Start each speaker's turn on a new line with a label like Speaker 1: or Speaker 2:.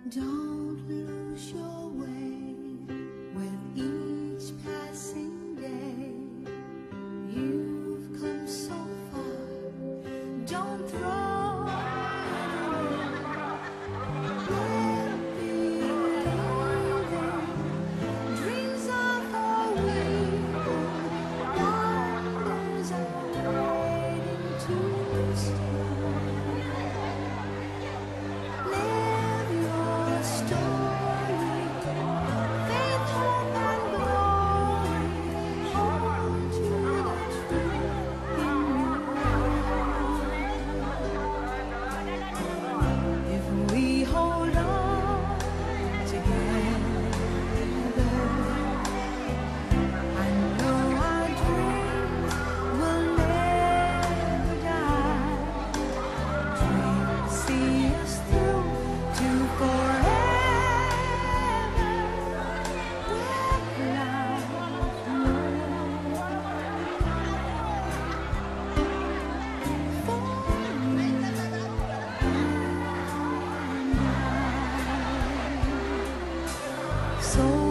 Speaker 1: Don't lose your way with each passing day. You've come so far, don't throw it away. Let be living, dreams are for waiting, wonders are waiting to stay. Live your story, faith, hope, and glory. Hold to the truth in your heart. If we hold on together, I know our dreams will never die. Dreams see us through to forever, where life knows. For you and I. So